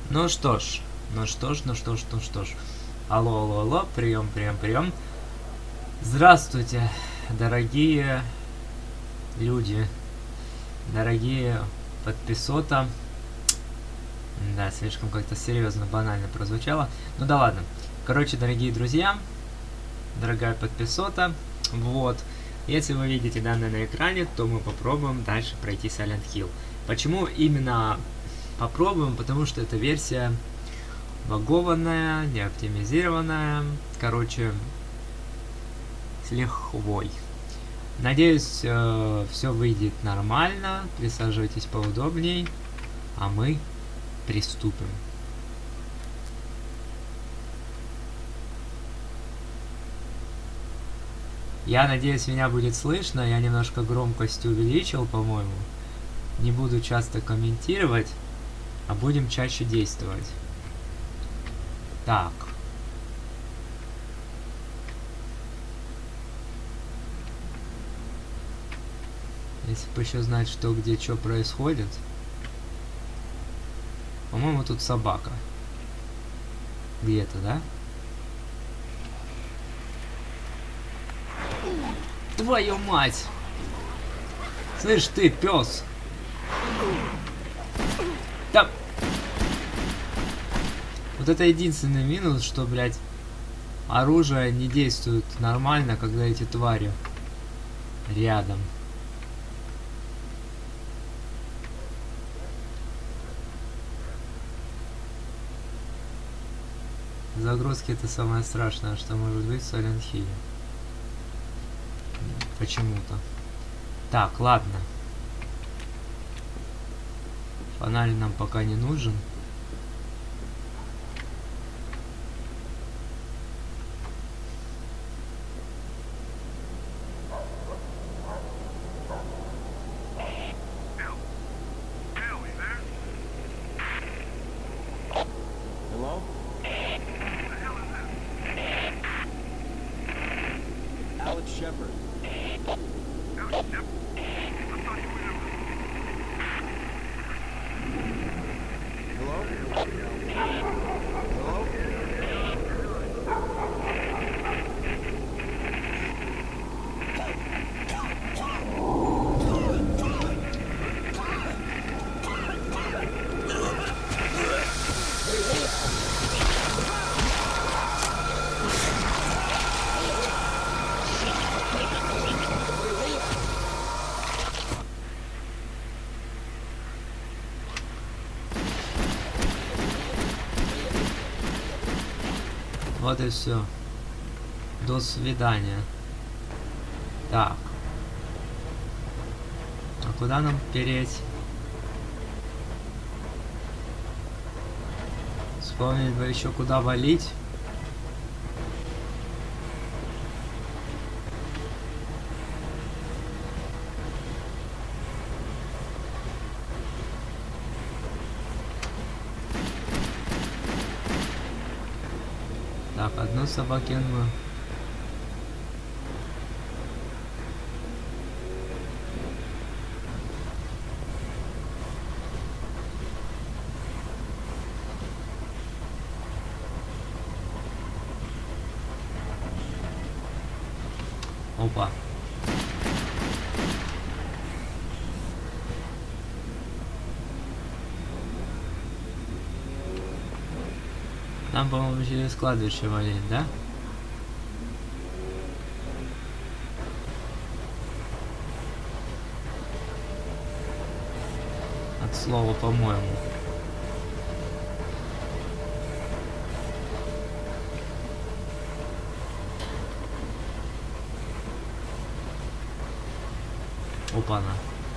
Ну что ж, ну что ж. Алло, алло, алло, прием, прием, прием. Здравствуйте, дорогие люди, дорогие подписота. Да, слишком как-то серьезно, банально прозвучало. Ну да ладно. Короче, дорогие друзья, дорогая подписота, вот. Если вы видите данное на экране, то мы попробуем дальше пройти Silent Hill. Почему именно попробуем? Потому что эта версия багованная, не оптимизированная. Короче, с лихвой. Надеюсь, все выйдет нормально. Присаживайтесь поудобней, а мы приступим. Я надеюсь, меня будет слышно. Я немножко громкость увеличил, по-моему. Не буду часто комментировать, а будем чаще действовать. Так. Если бы еще знать, что где что происходит. По-моему, тут собака. Где-то, да? Твою мать! Слышь ты, пес! Да! Вот это единственный минус, что, блядь, оружие не действует нормально, когда эти твари рядом. Загрузки это самое страшное, что может быть в Silent Hill. Почему-то. Так, ладно. Фонарь нам пока не нужен. Вот и все. До свидания. Так. А куда нам переть? Вспомнить бы еще куда валить. Так, одну собакину. Опа. Нам, по-моему, через кладбище валить, да? От слова, по-моему. Опа-на.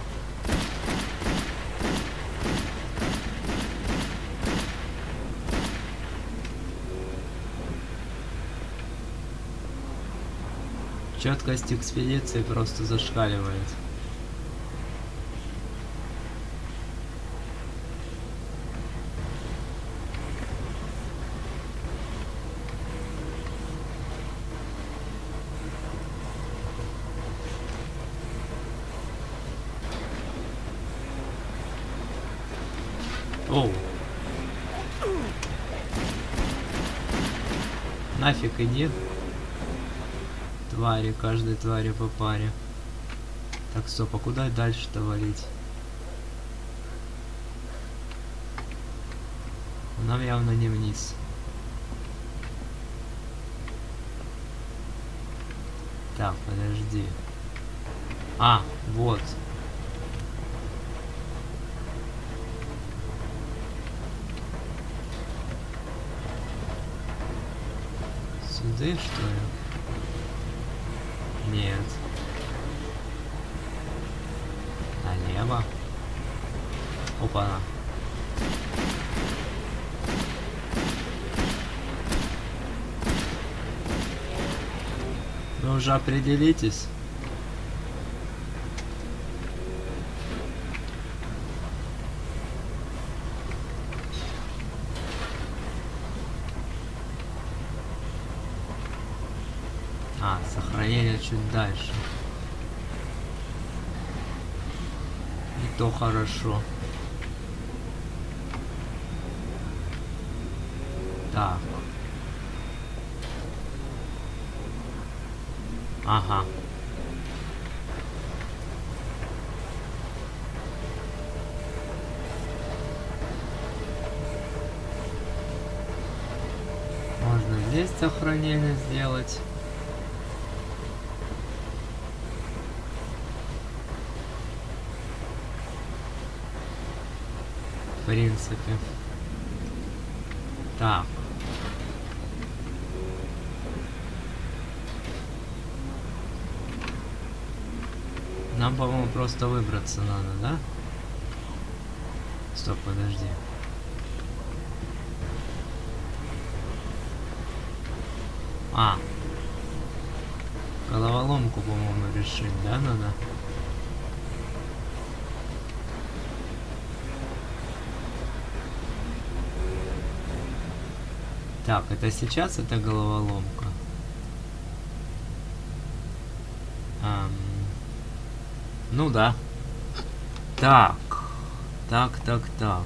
Четкость экспедиции просто зашкаливает. Оу. Нафиг иди. Твари, каждой твари по паре. Так, стоп, а куда дальше-то валить? Нам явно не вниз. Так, подожди. А, вот. Сюда, что ли? Нет. Налево. Опа. Вы уже определитесь. А, сохранение чуть дальше. И то хорошо. Так. Ага. Можно здесь сохранение сделать. В принципе. Так. Нам, по-моему, просто выбраться надо, да? Стоп, подожди. А. Головоломку, по-моему, решить, да, надо? Так, это сейчас это головоломка? Ну да. Так. Так.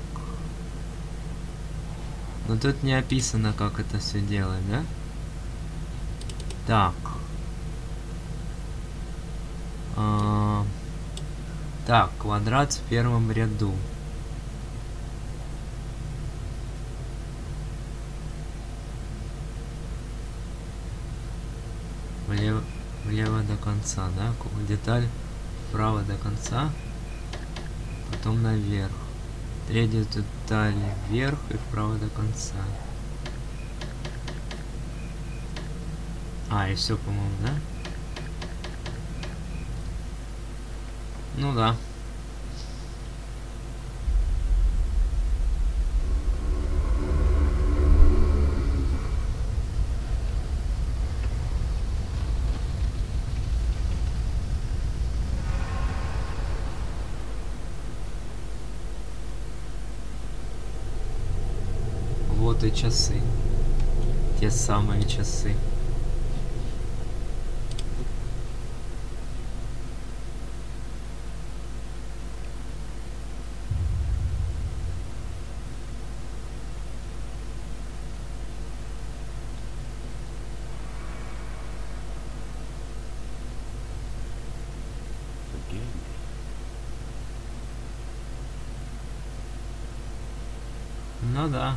Но тут не описано, как это все делать, да? Так. Так, квадрат в первом ряду. Влево до конца, да? Деталь вправо до конца, потом наверх. Третья деталь вверх и вправо до конца. А, и все, по-моему, да? Ну да. Вот и часы. Те самые часы. Ну да.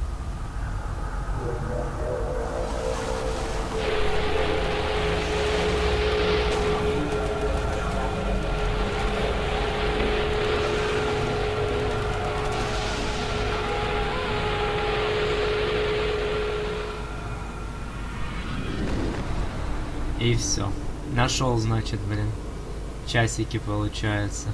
И все. Нашел, значит, блин. Часики получается.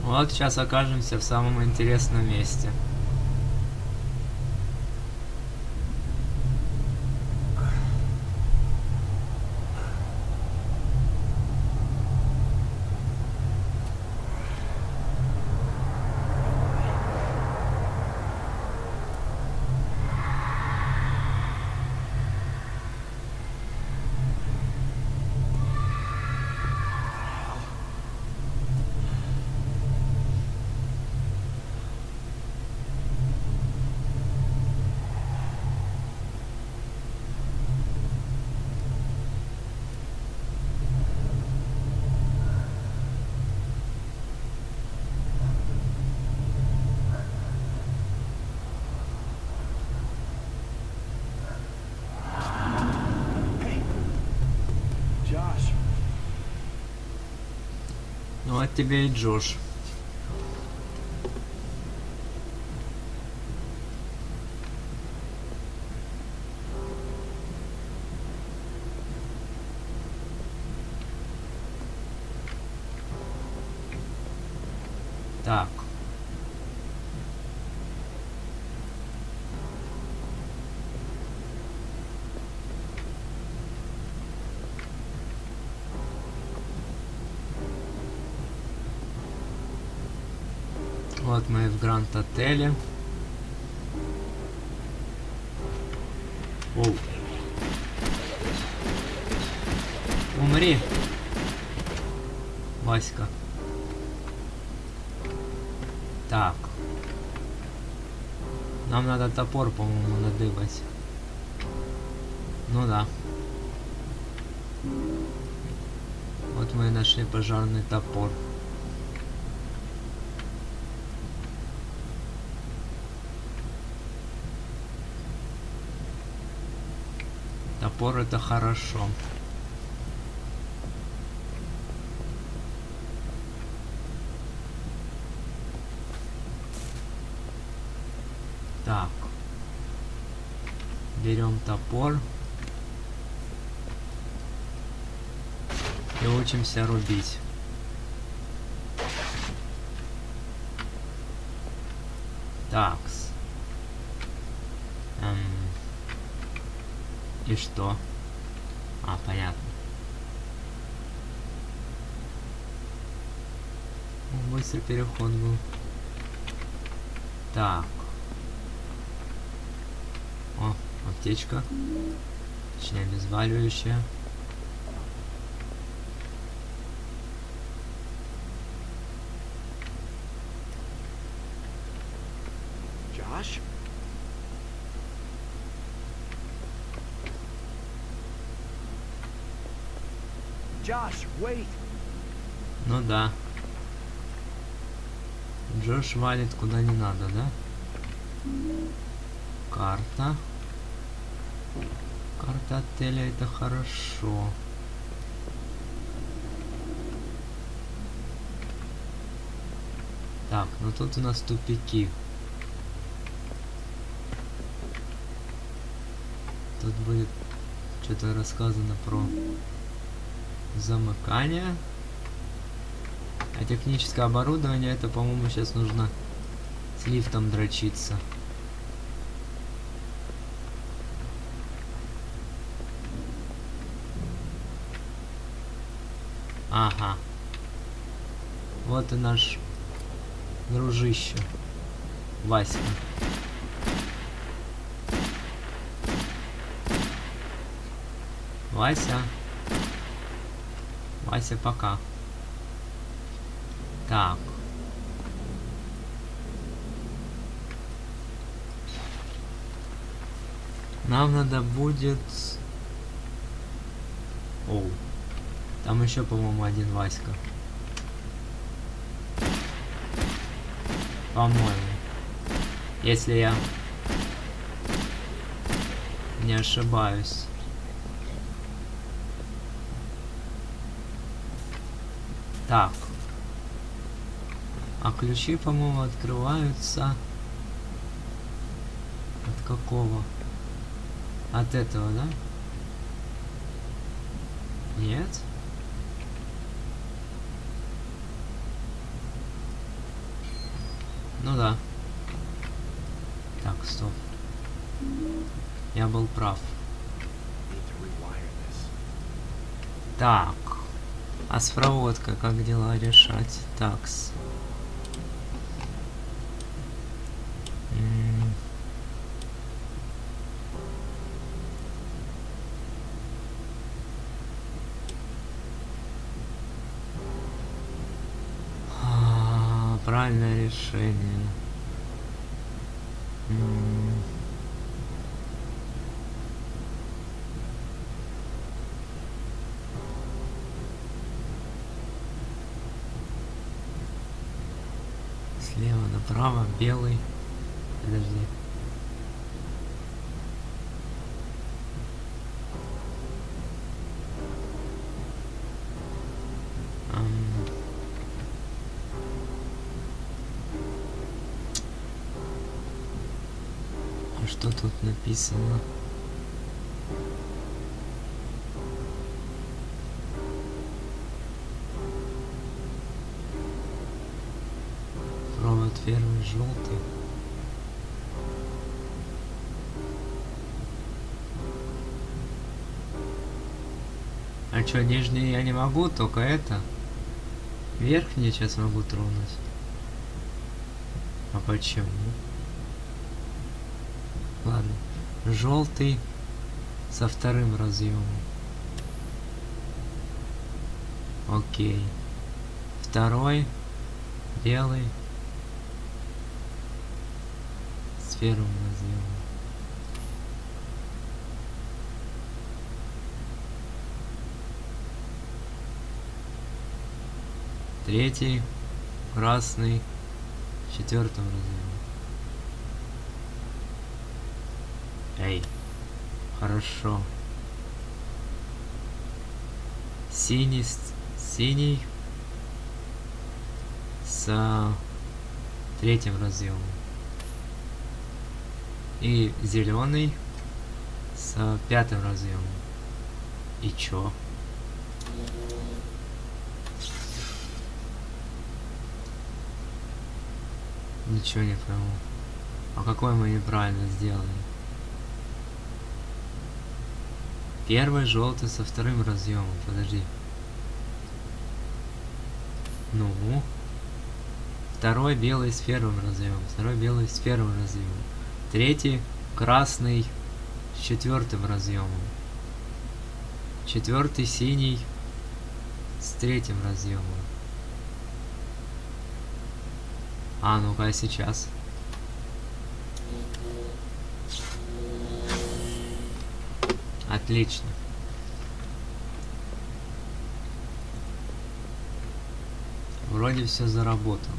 Вот сейчас окажемся в самом интересном месте. Ну вот тебе и Джош. Так. Вот мы в Гранд-отеле. Оу. Умри, Васька. Так. Нам надо топор, по-моему, надыбать. Ну да. Вот мы и нашли пожарный топор. Топор — это хорошо. Так. Берем топор. И учимся рубить. Такс. И что? А, понятно. Быстрый переход был. Так. О, аптечка. Точнее, обезболивающая. Josh? Josh, wait. Ну да. Джош валит куда не надо, да? Карта. Карта отеля — это хорошо. Так, ну тут у нас тупики. Тут будет что-то рассказано про замыкание. А техническое оборудование — это, по-моему, сейчас нужно с лифтом дрочиться. Ага. Вот и наш дружище Васька. Вася. Вася, пока. Так. Нам надо будет... Оу. Там еще, по-моему, один Васька. По-моему. Если я не ошибаюсь. Так. А ключи, по-моему, открываются... От какого? От этого, да? Нет? прав. Need to rewire this. Так. А с проводкой как дела решать? Такс. Правильное решение. Слева направо, белый. Подожди. А что тут написано? Провод первый желтый. А чё, нижний я не могу, только это? Верхний сейчас могу тронуть. А почему? Ладно. Желтый со вторым разъемом. Окей. Второй белый с первым разъемом. Третий красный с четвертым разъемом. Эй, хорошо. Синий с третьим разъемом. И зеленый с пятым разъемом. И чё? Ничего не пойму. А какой мы неправильно сделали? Первый желтый со вторым разъемом. Подожди. Ну. Второй белый с первым разъемом. Второй белый с первым разъемом. Третий красный с четвертым разъемом. Четвертый синий с третьим разъемом. А, ну-ка сейчас. Отлично. Вроде все заработало.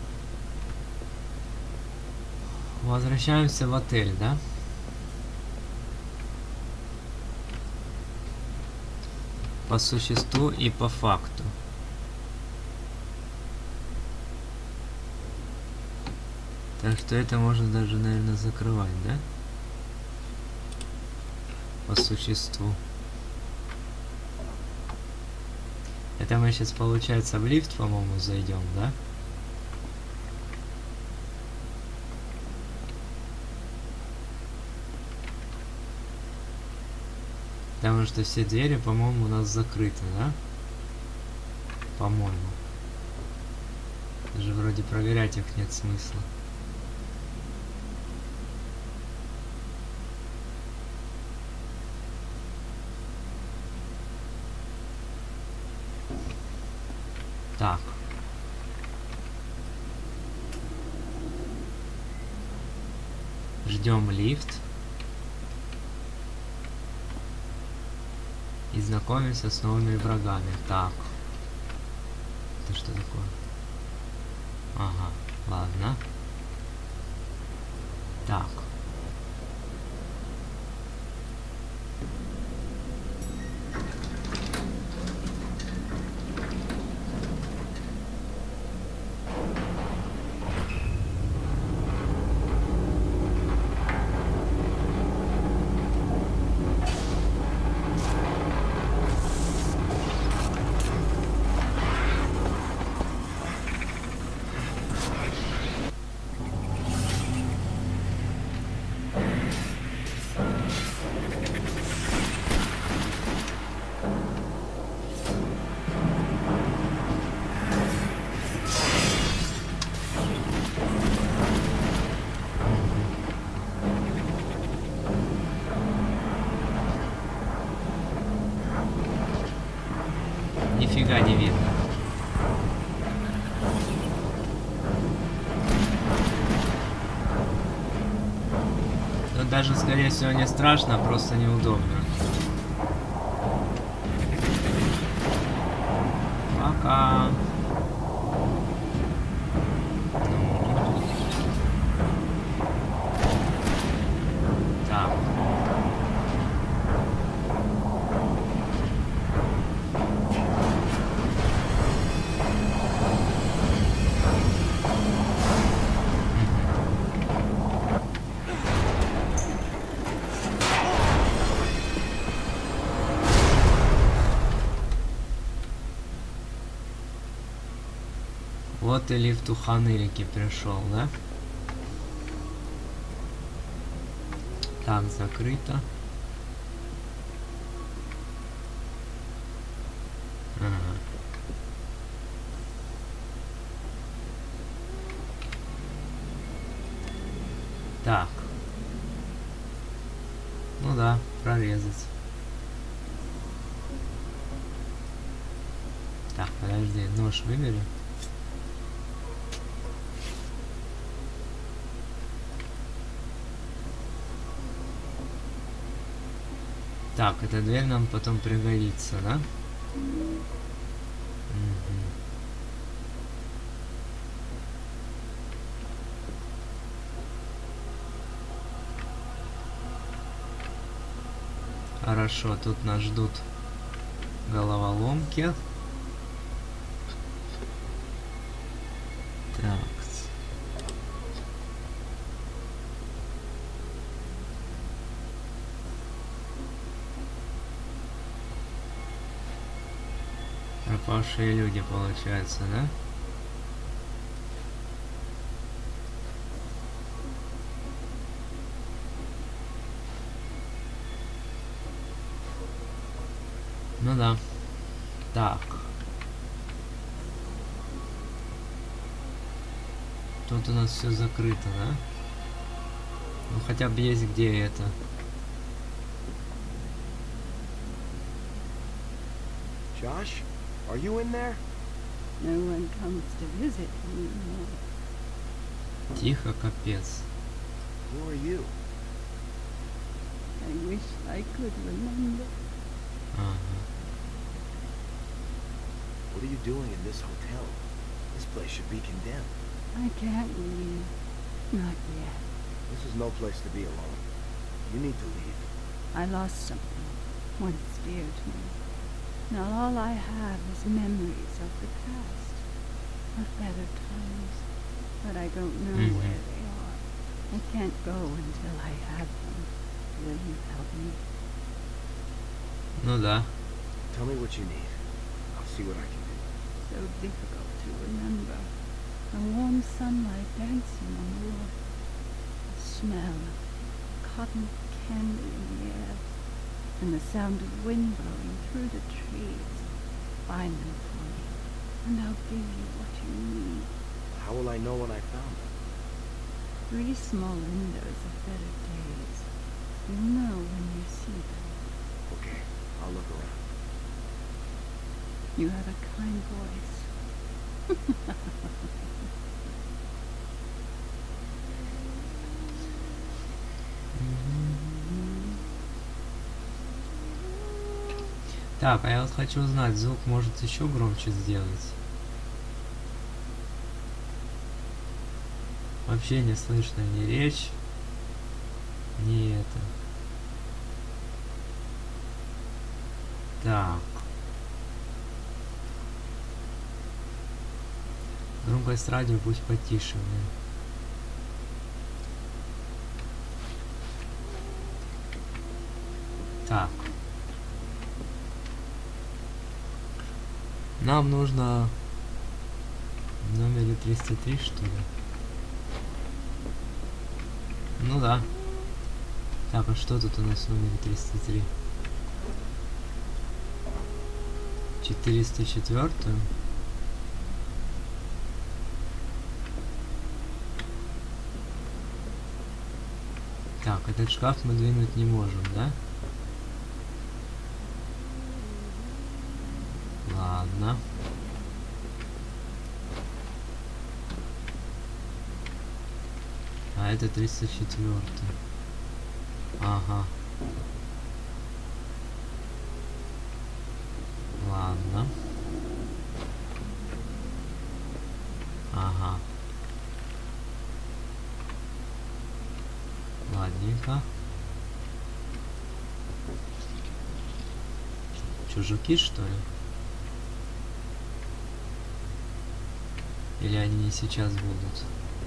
Возвращаемся в отель, да? По существу и по факту. Так что это можно даже, наверное, закрывать, да? По существу. Это мы сейчас, получается, в лифт, по-моему, зайдем, да? Потому что все двери, по-моему, у нас закрыты, да? По-моему. Даже вроде проверять их нет смысла. Так. Ждем лифт. И знакомимся с новыми врагами. Так. Это что такое? Ага, ладно. Так. Нифига не видно. Тут даже, скорее всего, не страшно, а просто неудобно. Пока. Так. Вот и лифт у Ханырики пришел, да? Так, закрыто. Ага. Так. Ну да, прорезать. Так, подожди, нож выбери. Так, эта дверь нам потом пригодится, да? Мгм. Хорошо, тут нас ждут головоломки. Так. Пропавшие люди, получается, да? Ну да. Так. Тут у нас все закрыто, да? Ну хотя бы есть где это. Josh, are you in there? No one comes to visit me anymore. Тихо, капец. Who are you? I wish I could remember. Ага. What are you doing in this hotel? This place should be condemned. I can't leave. Not yet. This is no place to be alone. You need to leave. I lost something once dear to me. Now all I have is memories of the past, of better times, but I don't know where they are. I can't go until I have them. Will you help me? Ну да. Tell me what you need. I'll see what I can do. So difficult to remember. The warm sunlight dancing on the roof. The smell of cotton candy in the air. And the sound of wind blowing through the trees. Find them for me, and I'll give you what you need. How will I know when I found them? 3 small windows of better days. You'll know when you see them. Okay, I'll look around. You have a kind voice. Так, а я вот хочу узнать, звук может еще громче сделать. Вообще не слышно ни речь, ни это. Так. Громкость радио пусть потише, блин. Так. Нам нужно в номере 303, что ли? Ну да. Так, а что тут у нас в номере 303? 404? Так, этот шкаф мы двинуть не можем, да? Ладно. Ладно. А это 304. Ага. Ладно. Ага. Ладненько. Чужаки, что ли? Или они не сейчас будут?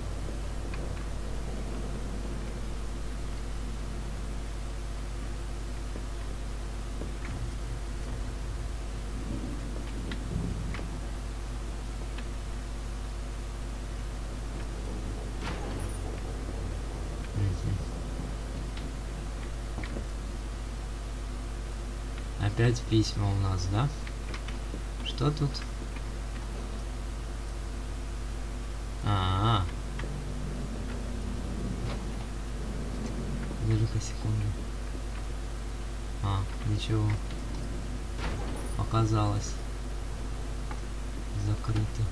Опять письма у нас, да? Что тут? Подожди-ка секунду. Ничего. Показалось. Закрыто.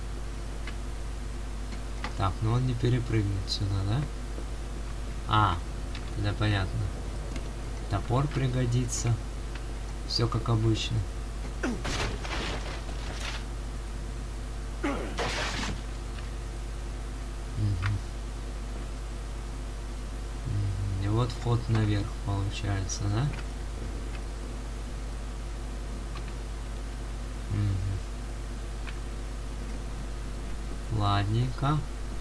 Так, ну он не перепрыгнет сюда, да? Да, понятно. Топор пригодится. Все как обычно. И вот вход наверх получается, да? Ладненько.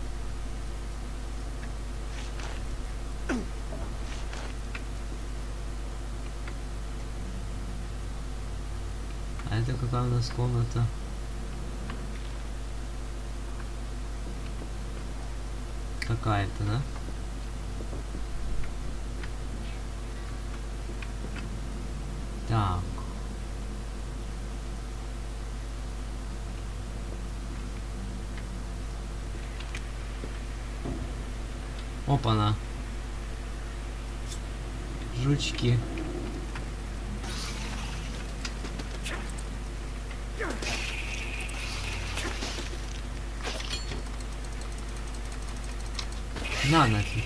А это какая у нас комната? Какая-то, да? Так. Опа-на. Жучки. На нафиг.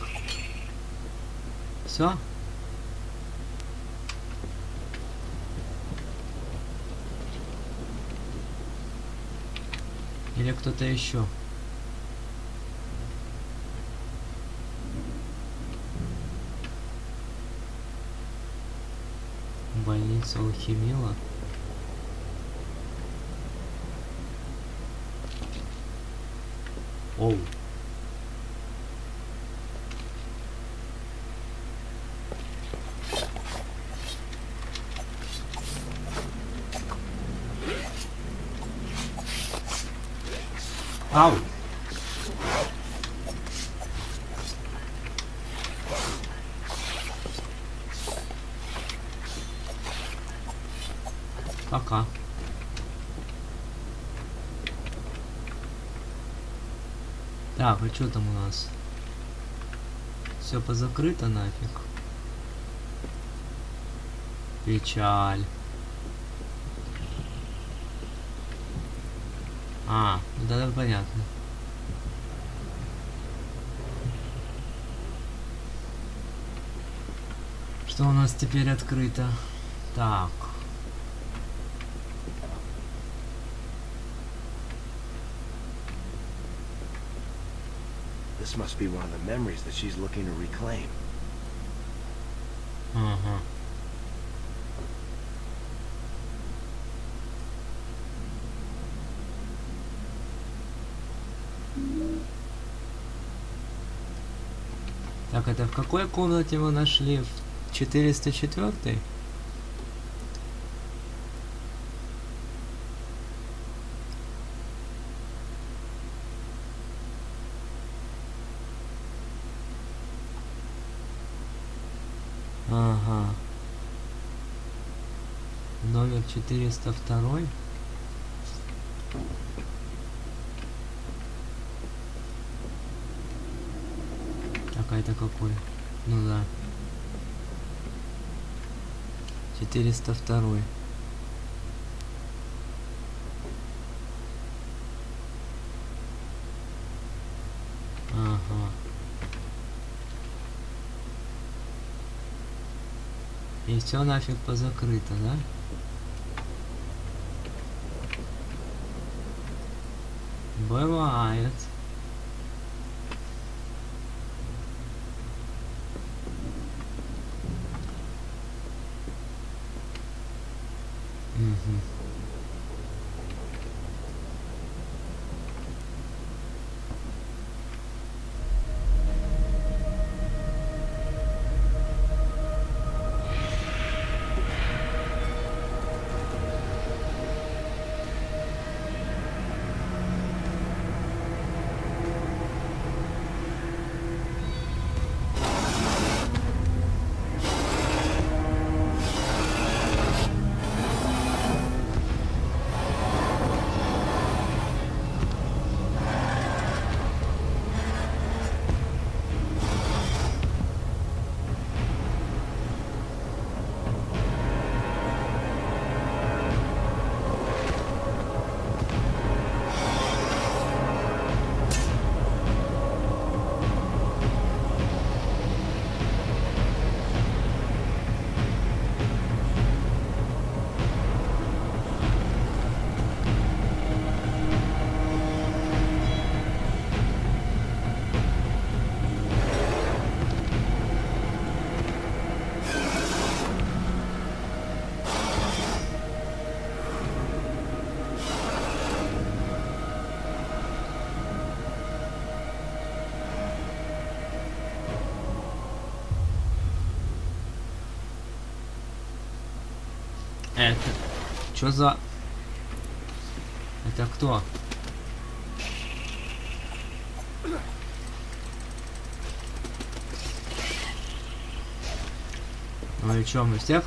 Все? Или кто-то еще? Больница Алхимила. Оу. Ау. Пока. Так, а что там у нас? Все позакрыто нафиг. Печаль. Ну да, понятно. Что у нас теперь открыто? Так. This must be one of the memories that she's looking to reclaim. Ага. Так, это в какой комнате мы нашли? В 404-й? Ага. Номер 402. Так, а это какой? Ну да. 402. И все нафиг позакрыто, да? Бывает. Угу. Это... Чё за... Это кто? Ну и чё, мы всех...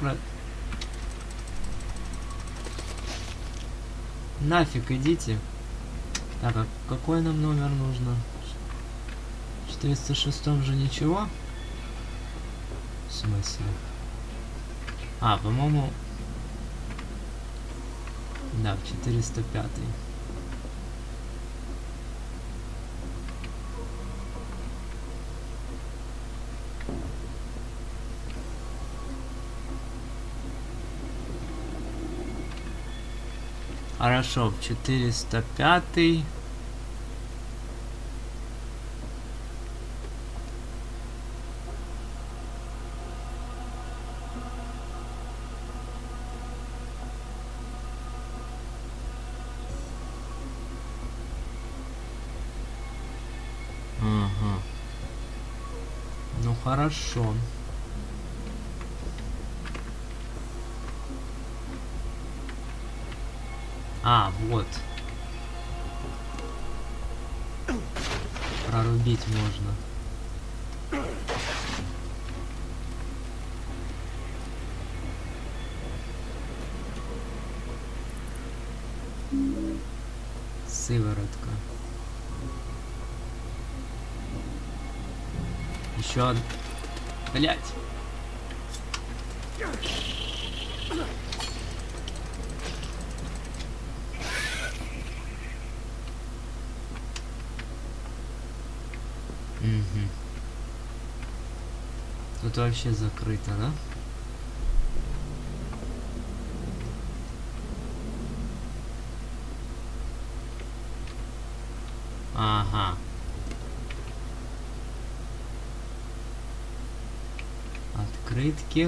Нафиг идите. Так, а какой нам номер нужно? В 406 же ничего? В смысле? А, по-моему... Да, в 405. Хорошо, в 405. Ага. Ну хорошо. А, вот. Прорубить можно. Сыворотка. Еще одна. Блять. Угу. Тут вообще закрыто, да? Ага. Открытки.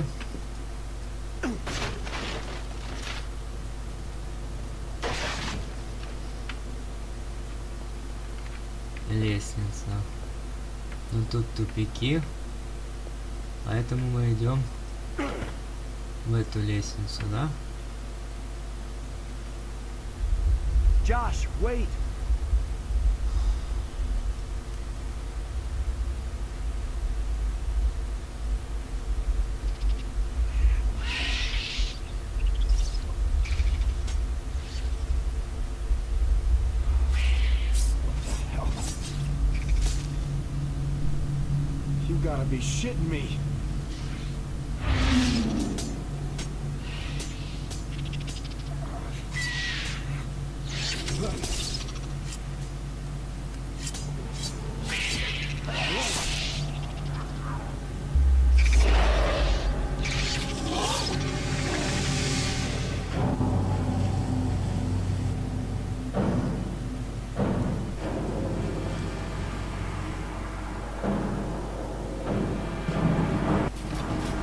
Лестница. Ну тут тупики. Поэтому мы идем в эту лестницу, да? Josh, wait! You gotta be shitting me.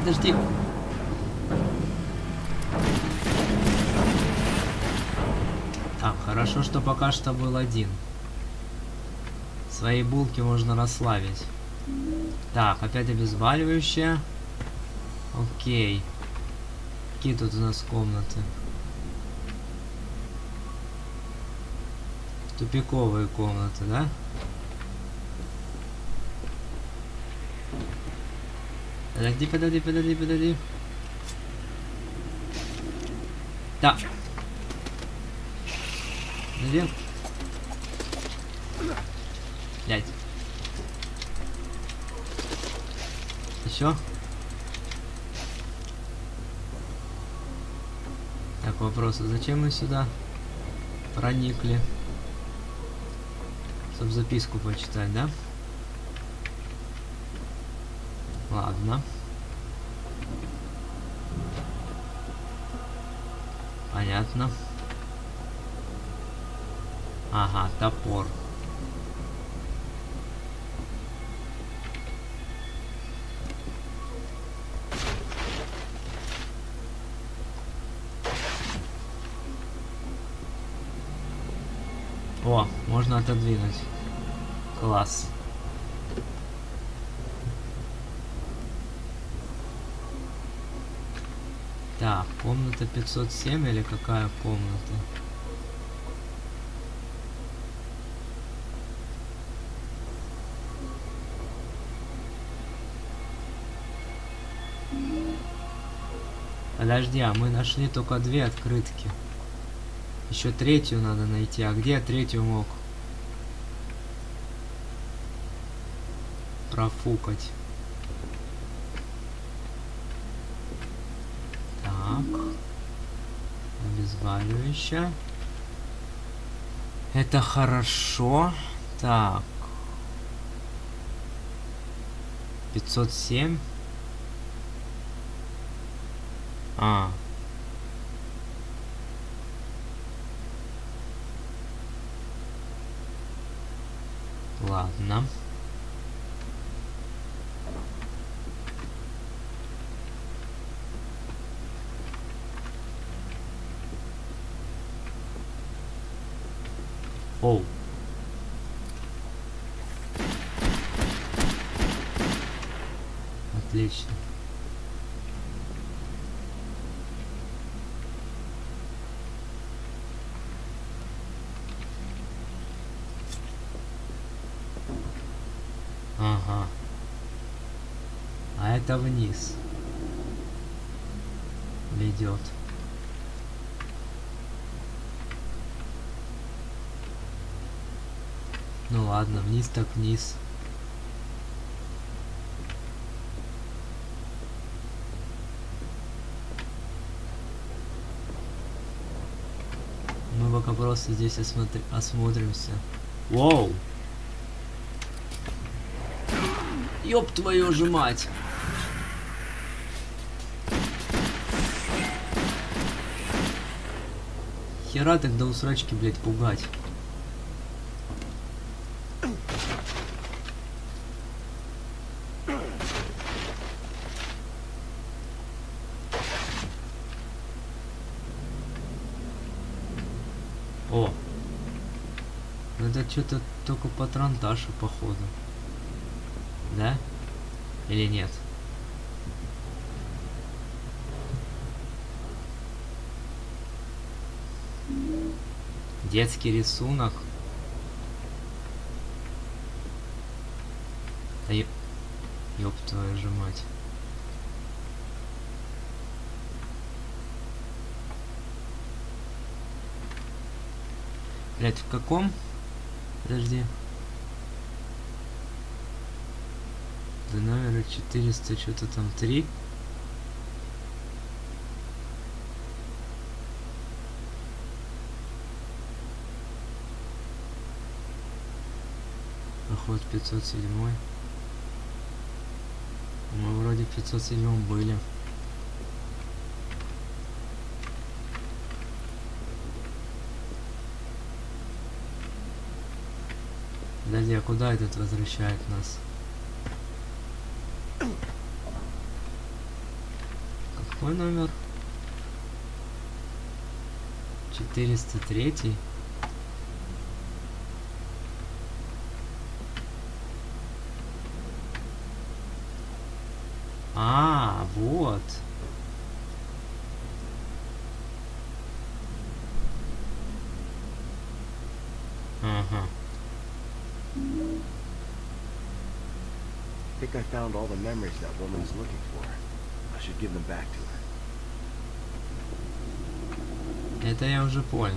Подожди. Так, хорошо, что пока что был один. Свои булки можно расслабить. Так, опять обезболивающее. Окей. Какие тут у нас комнаты? Тупиковые комнаты, да? Подожди, подожди, подожди, подожди. Да. Подожди. Блять. Еще? Так, вопрос, а зачем мы сюда проникли? Чтобы записку почитать, да? Ладно. Понятно. Ага, топор. О, можно отодвинуть. Класс. Так, комната 507 или какая комната? Подожди, а мы нашли только 2 открытки. Еще 3-ю надо найти. А где я 3-ю мог профукать? Так. Обезболивающее. Это хорошо. Так. 507. А. Ладно. Оу. Отлично. Ага. А это вниз ведет. Ну ладно, вниз так вниз. Мы пока просто здесь осмотримся. Воу! Ёб твою же мать! Хера тогда усрачки, блять, пугать. О! Это что-то только патронташа, походу. Да? Или нет? Детский рисунок. Да ёб твою же мать. Блять, в каком? Подожди. До номера 400, что-то там 3. Проход 507. Мы вроде в 507 были. Подожди, а куда этот возвращает нас? какой номер? 403. А, вот. Ага. I think I found all the memories that woman is looking for. I should give them back to her. Это я уже понял.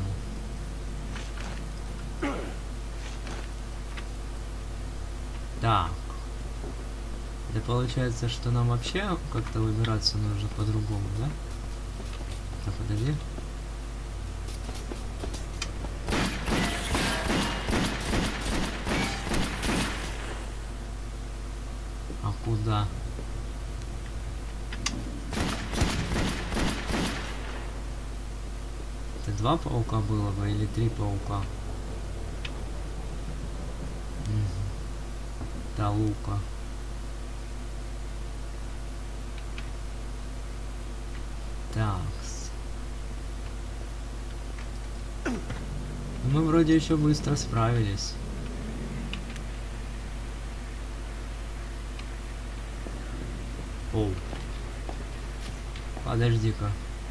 Так. Это получается, что нам вообще как-то выбираться нужно по-другому, да? Так, подожди. А куда? Это 2 паука было бы или 3 паука? Да, лука. Такс. Мы вроде еще быстро справились. Оу. Подожди-ка.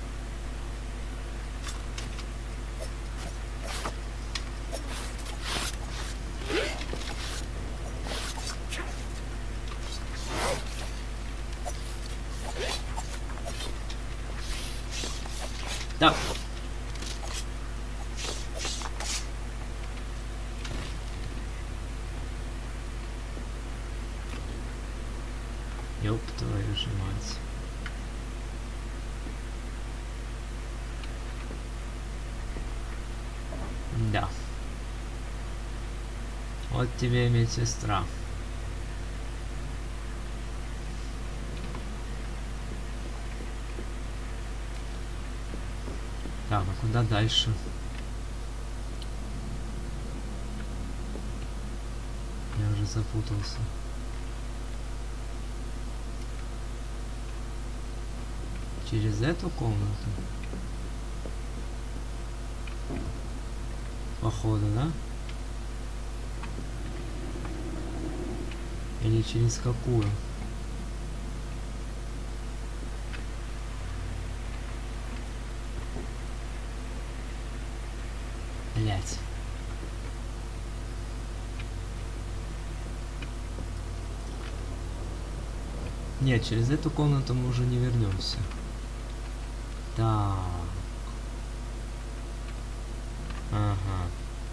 Да. Ёб твою же мать. Да. Вот тебе и медсестра. Так, а куда дальше? Я уже запутался. Через эту комнату? Походу, да? Или через какую? Блять. Нет, через эту комнату мы уже не вернемся. Так. Ага.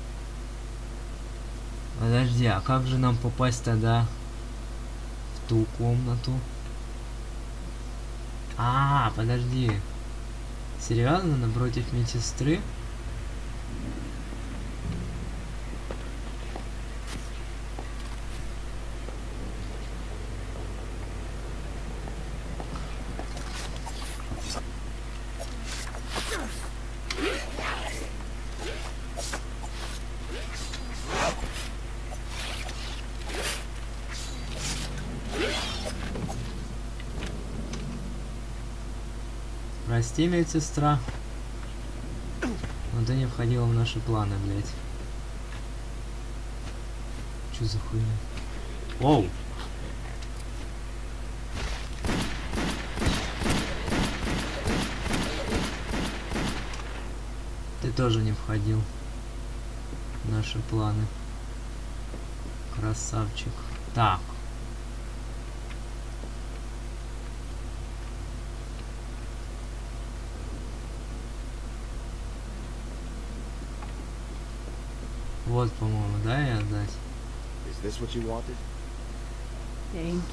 Подожди, а как же нам попасть тогда в ту комнату? А, подожди. Серьезно, напротив медсестры? Прости, медсестра. Но ты не входила в наши планы, блять. Чё за хуйня? Оу! Ты тоже не входил в наши планы. Красавчик. Так. Вот, по-моему, да, и отдать. Is this what you wanted? Thank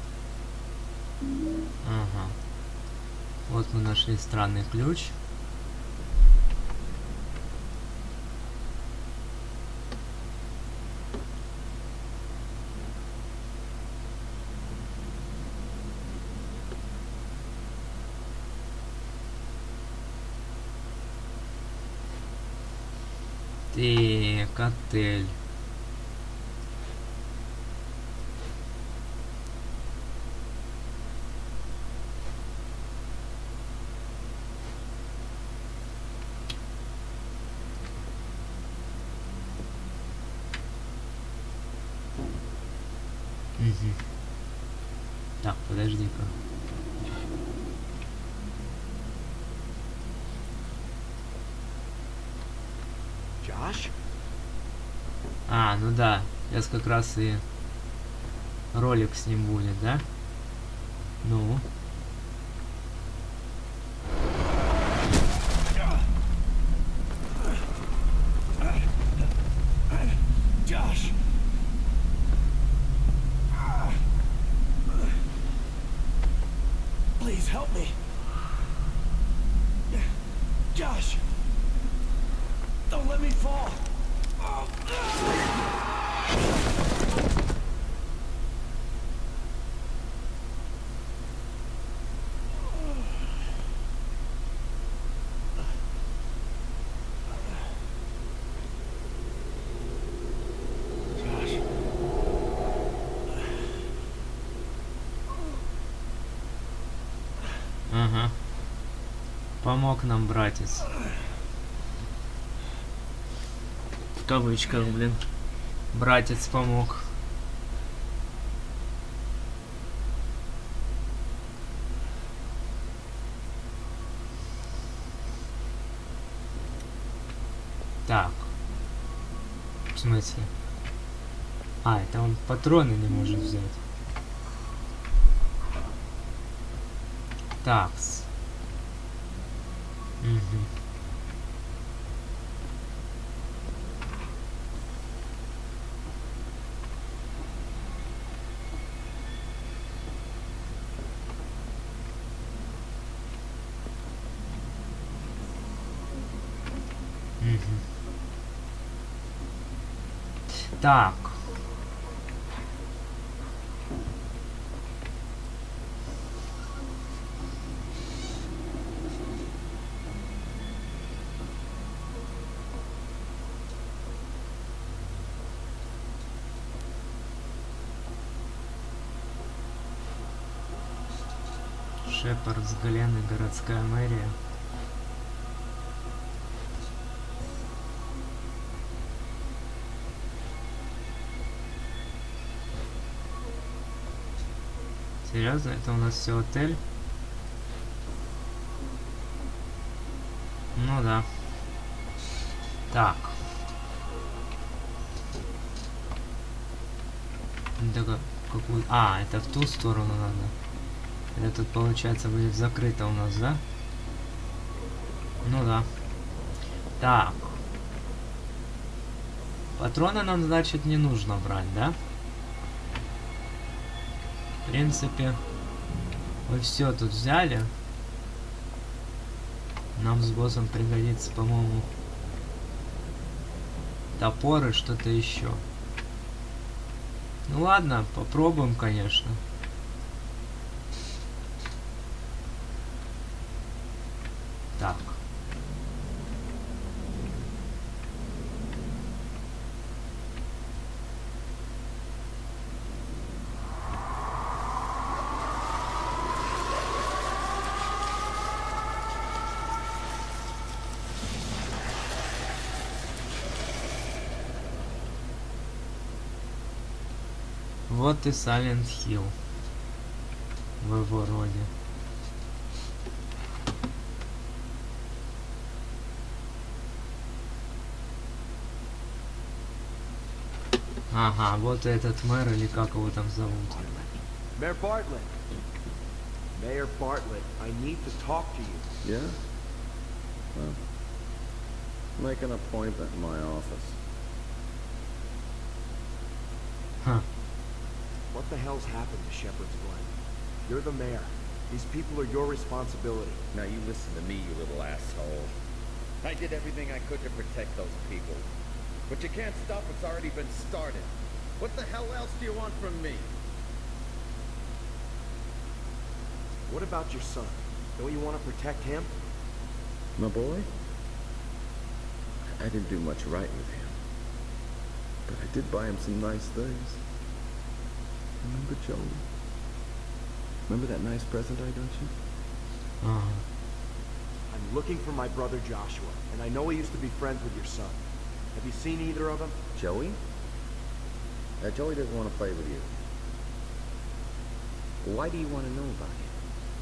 you. Ага. Вот мы нашли странный ключ. Отель. Угу. Так, подожди-ка. Josh? А, ну да. Сейчас как раз и ролик с ним будет, да? Ну. Josh! Please help me. Josh! Don't let me fall. Josh. Ага. Помог нам, братец. В кавычках, блин. Братец помог. Так. В смысле? А, это он патроны не может взять. Такс. Угу. Так. Шепардс Гlen и городская мэрия. Серьезно, это у нас все отель? Ну да. Так. Это какую? А, это в ту сторону надо. Это тут получается будет закрыто у нас, да? Ну да. Так. Патроны нам, значит, не нужно брать, да? В принципе, мы все тут взяли. Нам с боссом пригодится, по-моему, топор и что-то еще. Ну ладно, попробуем, конечно. Так. Вот и Silent Hill в его роде. Ага, вот этот мэр, или как его там зовут. Mayor Bartlett. Mayor Bartlett, I need to talk to you. Yeah? Well, make an appointment in my office. Huh. What the hell's happened to Shepherd's Glen? You're the mayor. These people are your responsibility. Now you listen to me, you little asshole. I did everything I could to protect those people. But you can't stop what's already been started. What the hell else do you want from me? What about your son? Don't you want to protect him? My boy? I didn't do much right with him. But I did buy him some nice things. Remember, Joey? Remember that nice present I got you? I'm looking for my brother Joshua, and I know he used to be friends with your son. Have you seen either of them? Joey? Joey doesn't want to play with you. Why do you want to know about him?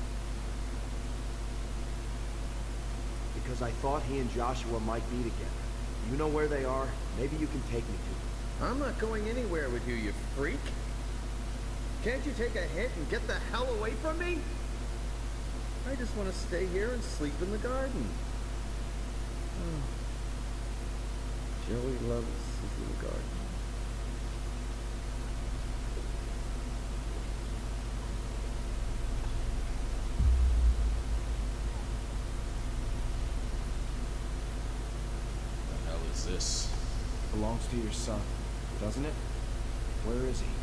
Because I thought he and Joshua might be together. You know where they are? Maybe you can take me to them. I'm not going anywhere with you, you freak. Can't you take a hit and get the hell away from me? I just want to stay here and sleep in the garden. Oh. Joey loves his little garden. The hell is this? Belongs to your son, doesn't it? Where is he?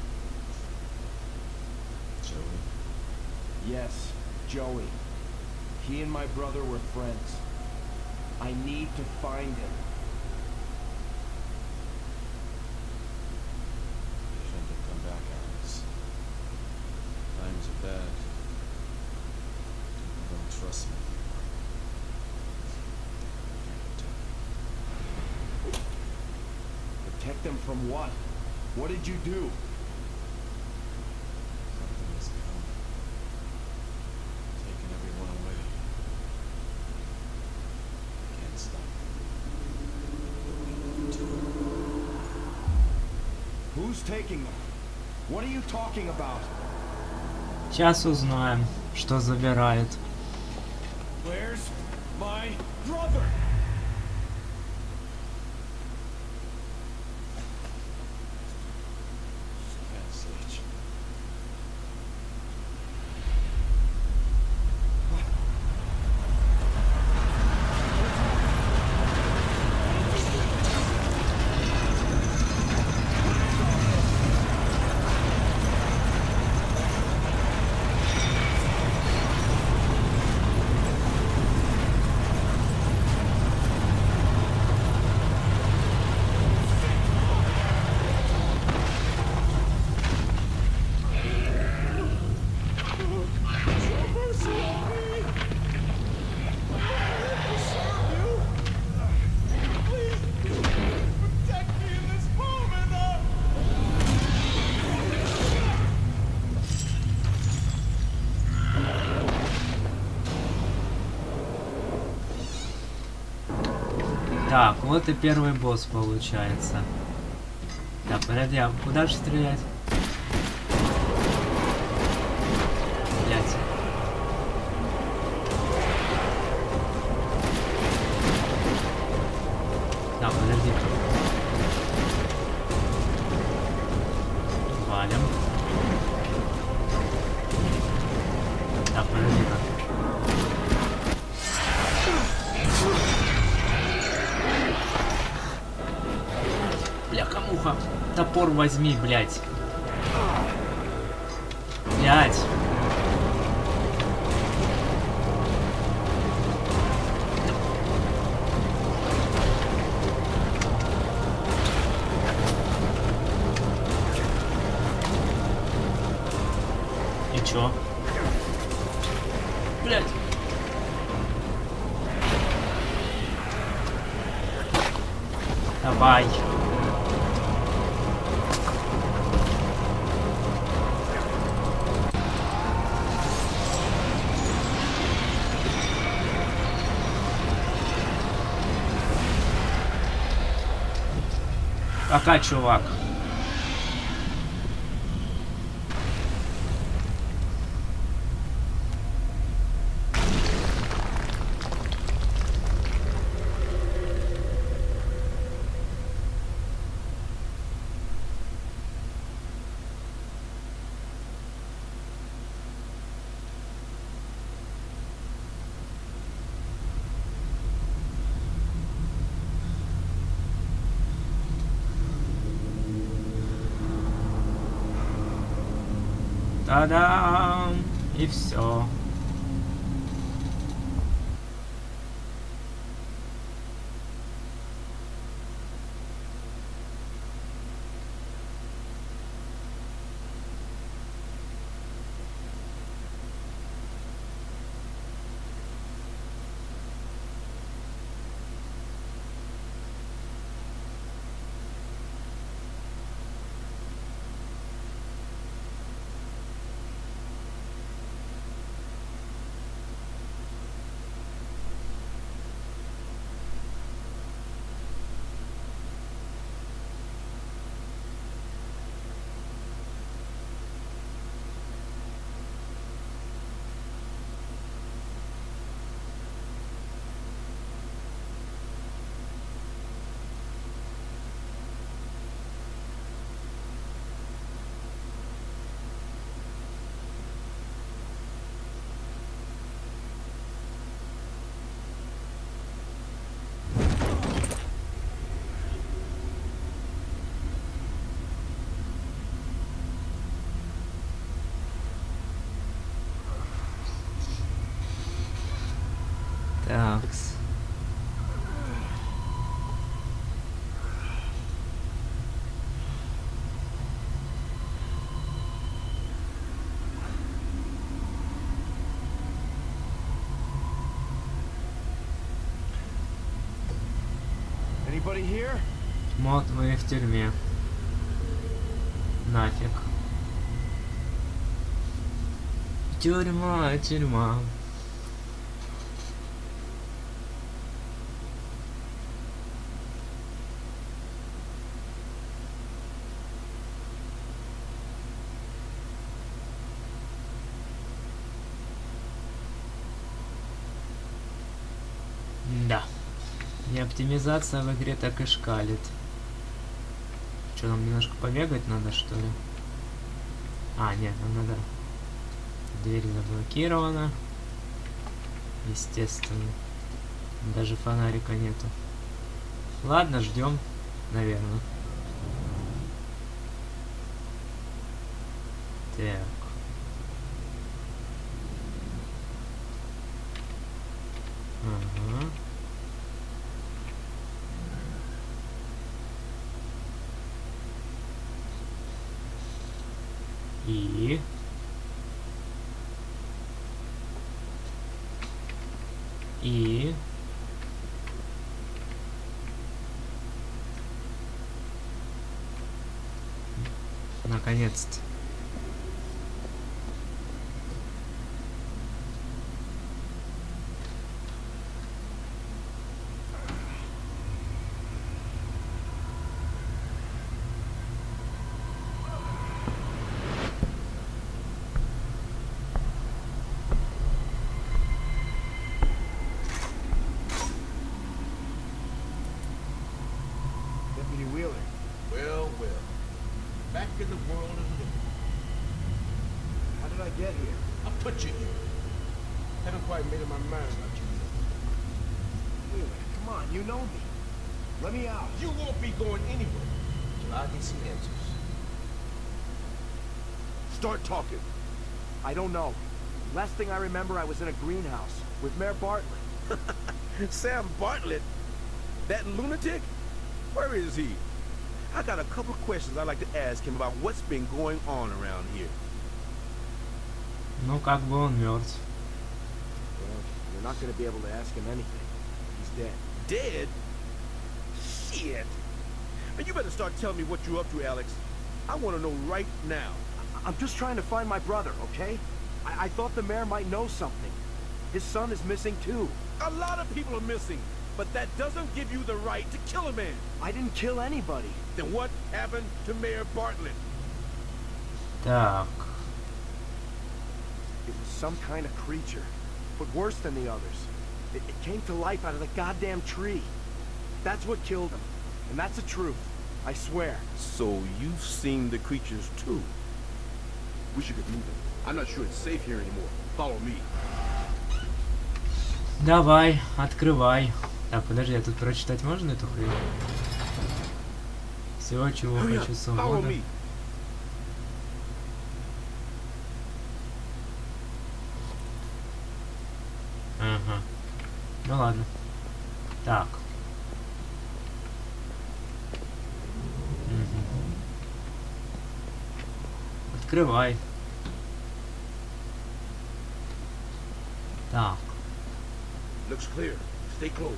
Joey? Yes, Joey. He and my brother were friends. I need to find him. You shouldn't have come back, Alex. Times are bad. People don't trust me anymore. I can't protect them. Protect them from what? What did you do? Something is coming. Taking everyone away. I can't stop it. Who's taking them? What are you talking about? Сейчас узнаем, что забирает. Where's my brother? Passage. Так, вот и первый босс получается. Так, подожди, а куда же стрелять? Блять. Так, подожди. Валим. Так, подожди-ка. Бляха-муха. Топор возьми, блядь. Блядь. И чё? Блядь. Давай. Пока, чувак. Та-дам! И все. Anybody here? Вот мы в тюрьме. Нафиг. Тюрьма, тюрьма. Да. И оптимизация в игре так и шкалит. Что, нам немножко побегать надо, что ли? А, нет, нам надо... Дверь заблокирована. Естественно. Даже фонарика нету. Ладно, ждем, наверное. Так. Ага. И... Наконец-то. Deputy Wheeler. Well, well. Back in the world of living. How did I get here? I put you here. Haven't quite made up my mind about you yet. Wheeler, come on, you know me. Let me out. You won't be going anywhere till I get some answers. Start talking. I don't know. Last thing I remember, I was in a greenhouse with Mayor Bartlett. Sam Bartlett? That lunatic? Where is he? I got a couple of questions I'd like to ask him about what's been going on around here. Ну, как бы он мертв. Well, you're not going to be able to ask him anything. He's dead. Dead? Shit. Man, you better start telling me what you're up to, Alex. I want to know right now. I'm just trying to find my brother, okay? I thought the mayor might know something. His son is missing too. A lot of people are missing, but that doesn't give you the right to kill a man. I didn't kill anybody. Then what happened to Mayor Bartlett? Так. It was some kind of creature, but worse than the others. It came to life out of the goddamn tree. That's what killed him. And that's the truth. I swear. So you've seen the creatures too? We should get moving. I'm not sure it's safe here anymore. Follow me. Давай, открывай. Так, подожди, а тут прочитать можно эту хрень? Всего, чего Hurry хочу up. Follow свобода. me. Ага. Ну ладно. Так. Мгм. Открывай. Так. Looks clear. Stay close.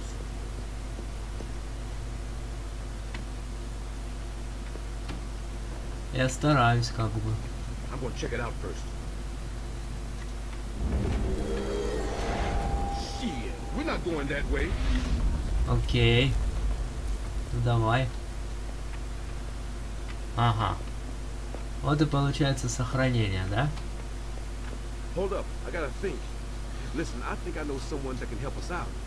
Я стараюсь, как бы. I'm gonna check it out first. Shit, we're not going that way. Окей. Ну давай. Ага. Вот и получается сохранение, да? Hold up, I gotta think. Listen, I think I know someone that can help us out.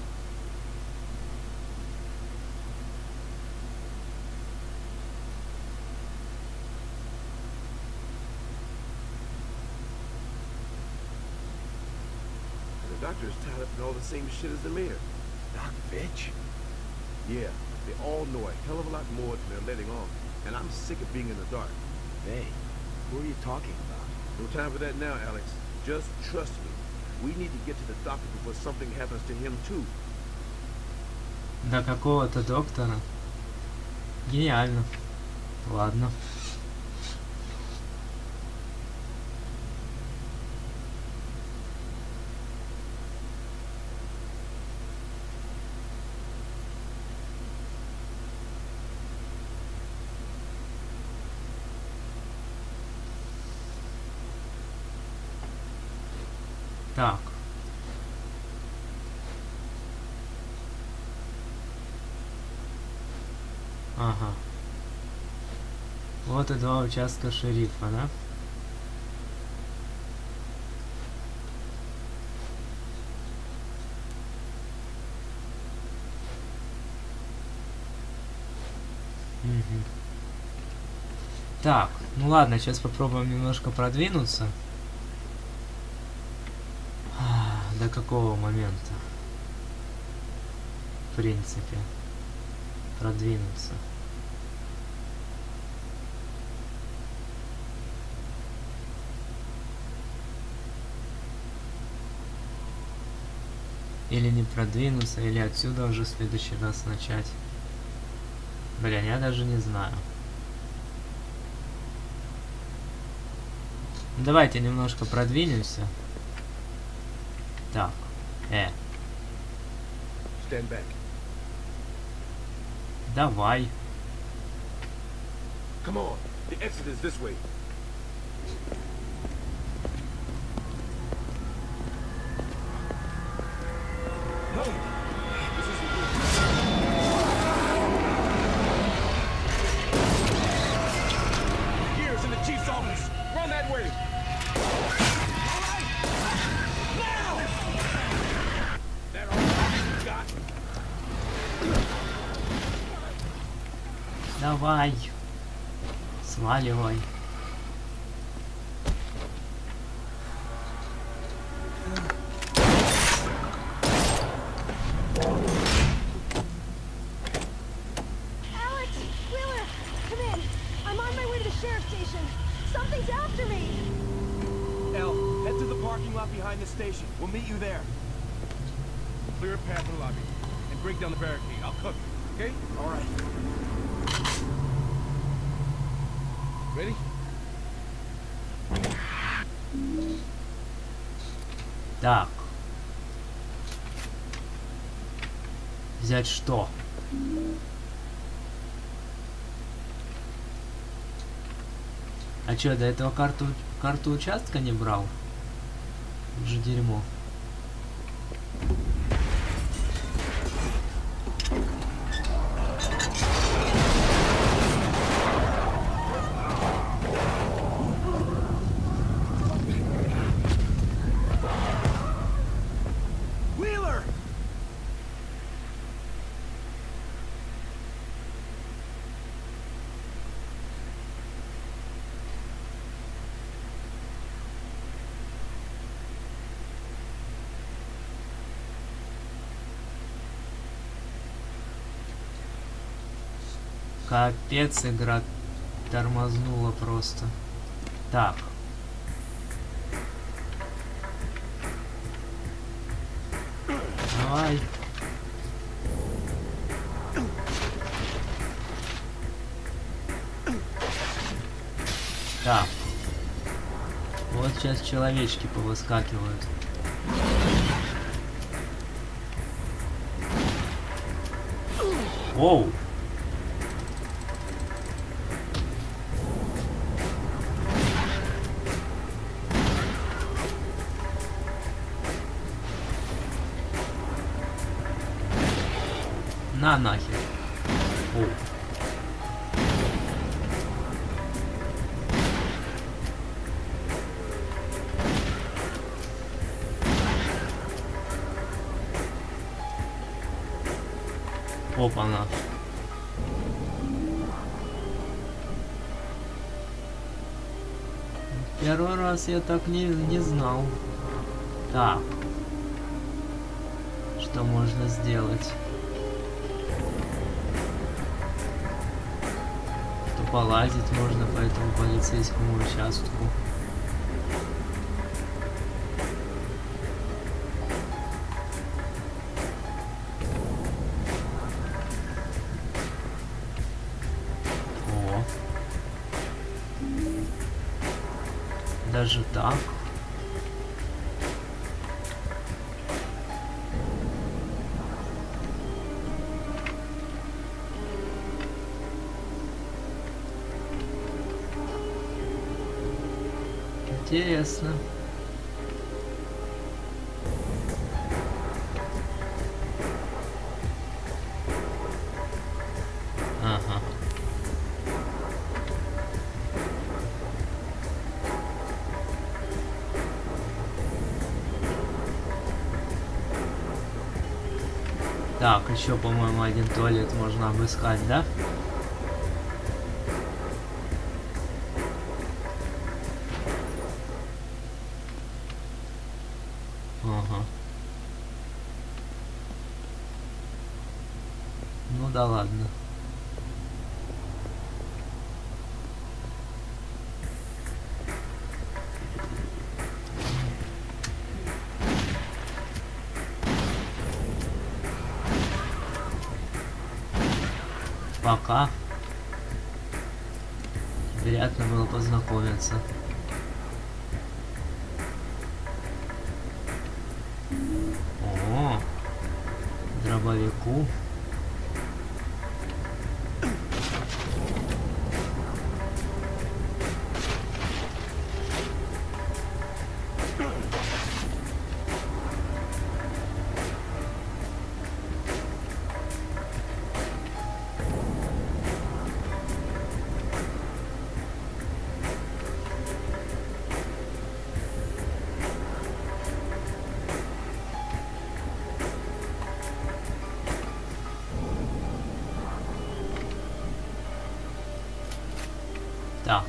The doctor is tied up in all the same shit as the mayor. Doc Fitch? Yeah, they all know a hell of a lot more than they're letting on. And I'm sick of being in the dark. Hey, who are you talking about? No time for that now, Alex. Just trust me. We need to get to the doctor before something happens to him too. До какого-то доктора. Гениально. Ладно. Так. Ага. Вот и 2 участка шерифа, да? Угу. Так, ну ладно, сейчас попробуем немножко продвинуться. До какого момента? В принципе, продвинуться. Или не продвинуться, или отсюда уже в следующий раз начать. Блин, я даже не знаю. Давайте немножко продвинемся. Так, Stand back. давай. Come on. The exit is this way. No. This isn't good. Gears in the chief's office. Run that way. Now. That all you got? Давай. Сваливай. Alex! Wheeler! Come in! I'm on my way to the sheriff's station. Something's after me! Elle, head to the parking lot behind the station. We'll meet you there. Clear a path in the lobby. And break down the barricade. I'll cover you, okay? All right. Ready? Так. Взять что? А чё, до этого карту участка не брал? Это же дерьмо. Wheeler! Капец, игра тормознула просто. Так. Давай. Так. Вот сейчас человечки повыскакивают. Оу. На нахер. Оу. Опа-на. Первый раз я так не знал. Так. Что можно сделать? Что полазить можно по этому полицейскому участку. Даже так. Интересно. Так, еще, по-моему, один туалет можно обыскать, да? Ага. Ну да ладно. Пока. Приятно было познакомиться. О, дробовику. Так.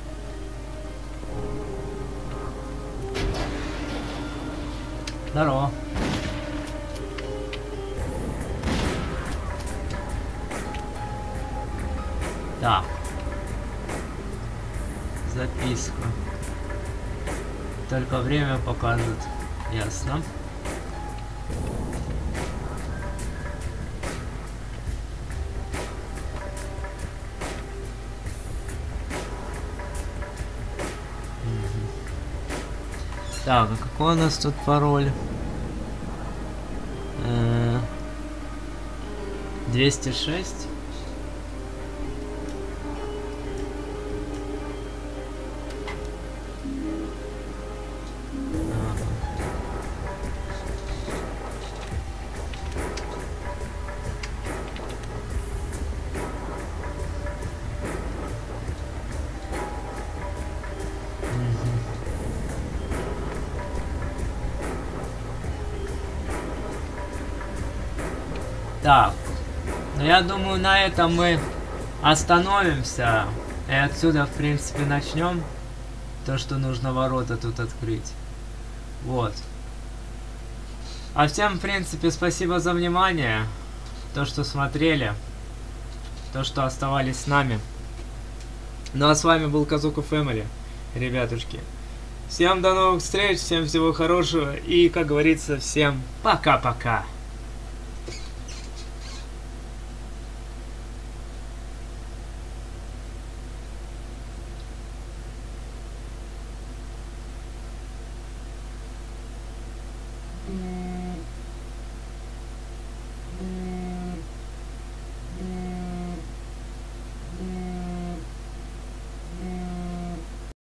Здорово. Так. Записка. Только время покажет. Ясно. Так, а какой у нас тут пароль? 206? Так, ну я думаю, на этом мы остановимся. И отсюда, в принципе, начнем. То, что нужно ворота тут открыть. Вот. А всем, в принципе, спасибо за внимание. То, что смотрели. То, что оставались с нами. Ну а с вами был Казуко Фэмили, ребятушки. Всем до новых встреч, всем всего хорошего. И, как говорится, всем пока-пока.